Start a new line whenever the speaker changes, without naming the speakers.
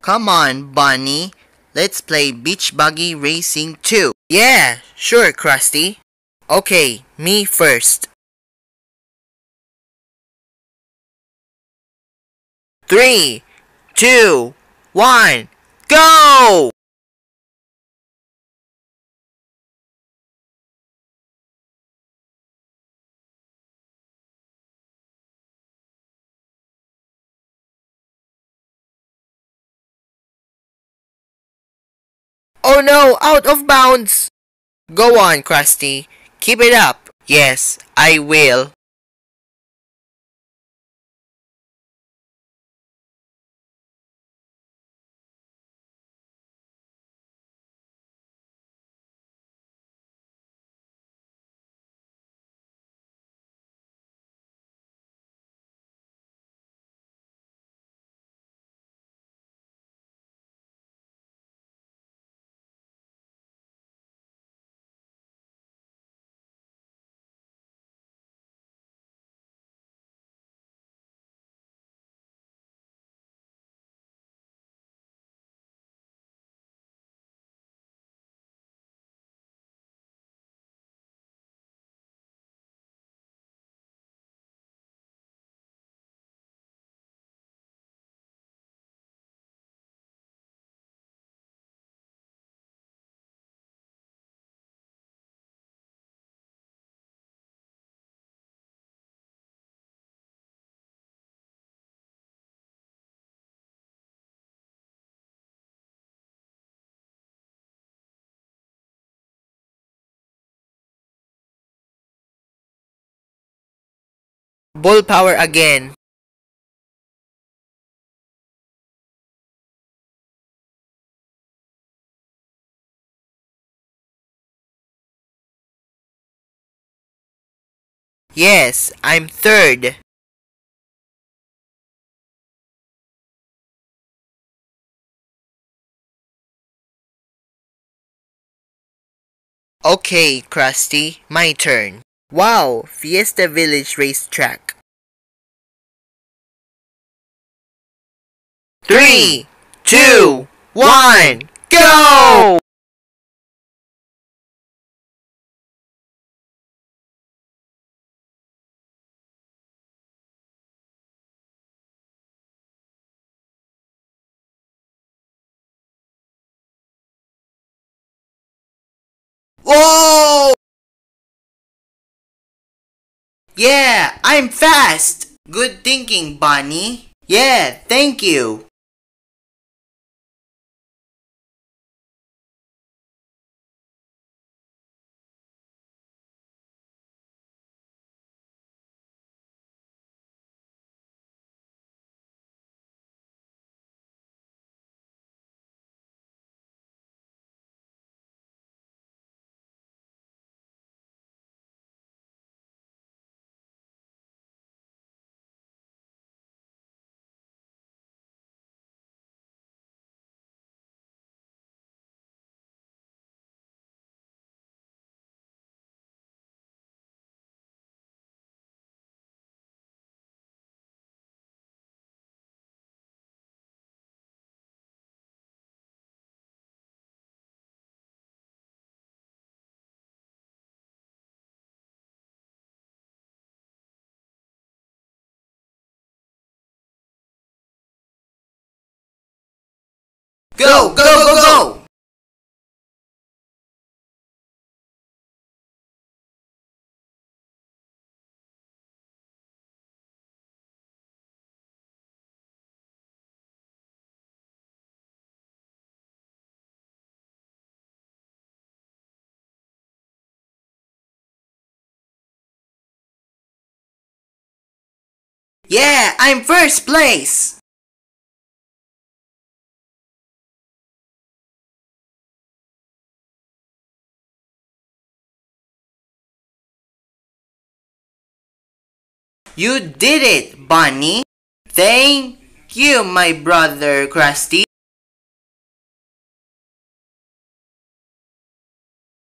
Come on, Bunny. Let's play Beach Buggy Racing 2. Yeah, sure, Krusty. Okay, me first. 3, 2, 1, go! Oh no, out of bounds! Go on, Krusty. Keep it up. Yes, I will. Bull power again. Yes, I'm third. Okay, Krusty, my turn. Wow, Fiesta Village Racetrack. 3, 2, 1, go! Whoa! Yeah, I'm fast! Good thinking, Bunny. Yeah, thank you. Go, go, go, go! Yeah, I'm first place! You did it, Bunny! Thank you, my brother Krusty.